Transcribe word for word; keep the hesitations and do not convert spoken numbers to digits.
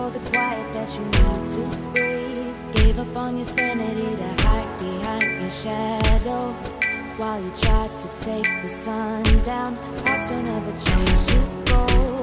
for the quiet that you need to breathe. Gave up on your sanity to hide behind your shadow, while you tried to take the sun down. Hearts don't ever change, you go.